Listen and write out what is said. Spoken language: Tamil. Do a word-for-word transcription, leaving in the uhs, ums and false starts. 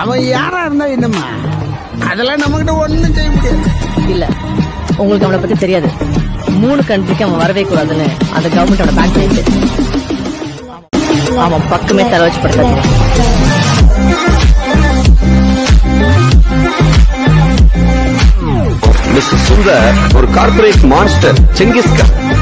அவன் யாரா இருந்தா என்னம்மா, அதெல்லாம் நம்ம கிட்ட ஒண்ணும் செய்ய முடியாது. இல்ல, உங்களுக்கு அவனை பத்தி தெரியாது. மூணு கண்ட்ரிக்கு அவன் வரவே கூடாதுன்னு அந்த கவர்மெண்டோட பேங்க் இருக்கு. அவன் பக்கமே தலை வச்சு படுத்தாது. மிஸ்டர் சுந்தர் ஒரு கார்பரேட் மான்ஸ்டர், செங்கிஸ்கான்.